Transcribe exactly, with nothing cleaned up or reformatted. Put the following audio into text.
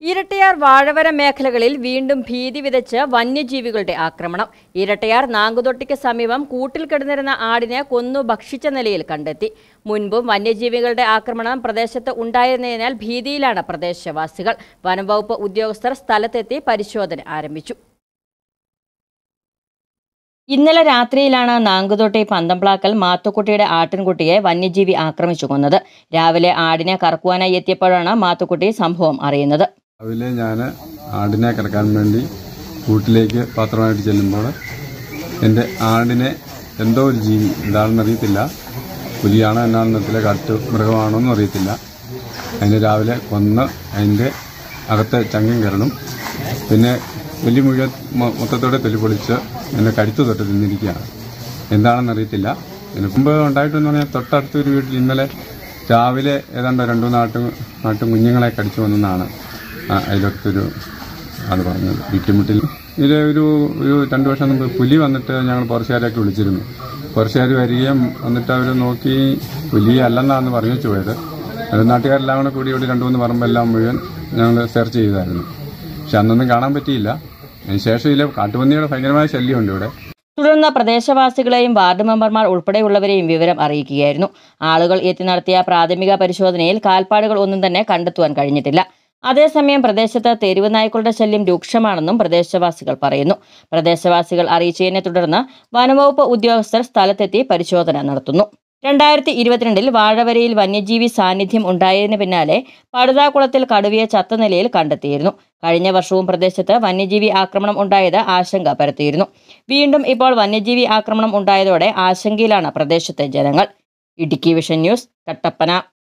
ഇരട്ടയാർ വാഴവര മേഖലകളിൽ വീണ്ടും ഭീതി വിതച്ച് വന്യജീവികളുടെ ആക്രമണം. ഇരട്ടയാർ നാങ്കുതൊട്ടിക്ക് സമീപം കൂട്ടിൽ കിടന്നിരുന്ന ആടിനെ കൊന്നു ഭക്ഷിച്ച നിലയിൽ കണ്ടെത്തി. മുൻപും വന്യജീവികളുടെ ആക്രമണം പ്രദേശത്ത് ഉണ്ടായിരുന്നതിനാൽ ഭീതിയിലാണ് പ്രദേശവാസികൾ. വനംവകുപ്പ് ഉദ്യോഗസ്ഥർ സ്ഥലത്തെത്തി പരിശോധന ആരംഭിച്ചു. ഇന്നലെ രാത്രിയിലാണ് നാങ്കുതൊട്ടി പന്തംപ്ലാക്കൽ മാത്തുക്കുട്ടിയുടെ ആട്ടിൻകുട്ടിയെ വന്യജീവി ആക്രമിച്ചു കൊന്നത്. രാവിലെ ആടിനെ കറക്കുവാനായി എത്തിയപ്പോഴാണ് മാത്തുക്കുട്ടി സംഭവം അറിയുന്നത്. രാവിലെ ഞാൻ ആടിനെ കിടക്കാൻ വേണ്ടി കൂട്ടിലേക്ക് പാത്രമായിട്ട് ചെല്ലുമ്പോൾ എൻ്റെ ആടിനെ എന്തോ ഒരു ജീവി എന്താണെന്ന് അറിയത്തില്ല, പുലിയാണോ എന്നാണെന്ന് അറിയത്തില്ല, കാട്ടു മൃഗമാണോ എന്നും അറിയത്തില്ല, അതിന് രാവിലെ കൊന്ന് അതിൻ്റെ അകത്തെ ചങ്ങം കയറണം, പിന്നെ വലിയ മുഴുവൻ മൊത്തത്തോടെ തൊലിപ്പൊളിച്ച് എന്നെ കരുത്തു തൊട്ട് തിന്നിരിക്കുകയാണ്. എന്താണെന്ന് അറിയത്തില്ല. ഇതിന് മുമ്പ് ഉണ്ടായിട്ടെന്ന് പറഞ്ഞാൽ തൊട്ടടുത്തൊരു വീട്ടിൽ ഇന്നലെ രാവിലെ ഏതാണ്ട് രണ്ടു നാട്ടും നാട്ടും കുഞ്ഞുങ്ങളെ കടിച്ചു വന്നെന്നാണ് അതിലൊത്തൊരു അത് പറഞ്ഞത്. വീട്ടുമുട്ടിൽ ഇതിൽ ഒരു ഒരു രണ്ടു വർഷം മുമ്പ് പുലി വന്നിട്ട് ഞങ്ങൾ പുറശുകാരെയൊക്കെ വിളിച്ചിരുന്നു. പുറശുകാർ വരികയും വന്നിട്ട് അവർ നോക്കി പുലി അല്ലെന്നാന്ന് പറഞ്ഞു പോയത്. അത് നാട്ടുകാരെല്ലാം കൂടെ കൂടി ഇവിടെ രണ്ടു മൂന്ന് പറമ്പെല്ലാം മുഴുവൻ ഞങ്ങൾ സെർച്ച് ചെയ്തായിരുന്നു. പക്ഷെ അന്നൊന്നും കാണാൻ പറ്റിയില്ല. അതിനുശേഷം ഇതിലെ കാട്ടുപന്നിയുടെ ഭയങ്കരമായ ശല്യമുണ്ട് ഇവിടെ. തുടർന്ന് പ്രദേശവാസികളെയും വാർഡ് മെമ്പർമാർ ഉൾപ്പെടെയുള്ളവരെയും വിവരം അറിയിക്കുകയായിരുന്നു. ആളുകൾ എത്തി നടത്തിയ പ്രാഥമിക പരിശോധനയിൽ കാൽപ്പാടുകൾ ഒന്നും തന്നെ കണ്ടെത്തുവാൻ കഴിഞ്ഞിട്ടില്ല. അതേസമയം പ്രദേശത്ത് തെരുവ് നായ്ക്കളുടെ ശല്യം രൂക്ഷമാണെന്നും പ്രദേശവാസികൾ പറയുന്നു. പ്രദേശവാസികൾ അറിയിച്ചതിനെ തുടർന്ന് വനംവകുപ്പ് ഉദ്യോഗസ്ഥർ സ്ഥലത്തെത്തി പരിശോധന നടത്തുന്നു. രണ്ടായിരത്തി ഇരുപത്തിരണ്ടിൽ വാഴവരയിൽ വന്യജീവി സാന്നിധ്യം ഉണ്ടായതിന് പിന്നാലെ പടുതാക്കുളത്തിൽ കടുവയെ ചത്ത നിലയിൽ കണ്ടെത്തിയിരുന്നു. കഴിഞ്ഞ വർഷവും പ്രദേശത്ത് വന്യജീവി ആക്രമണം ഉണ്ടായത് ആശങ്ക പരത്തിയിരുന്നു. വീണ്ടും ഇപ്പോൾ വന്യജീവി ആക്രമണം ഉണ്ടായതോടെ ആശങ്കയിലാണ് പ്രദേശത്തെ ജനങ്ങൾ. Idukki vision news, Kattappana.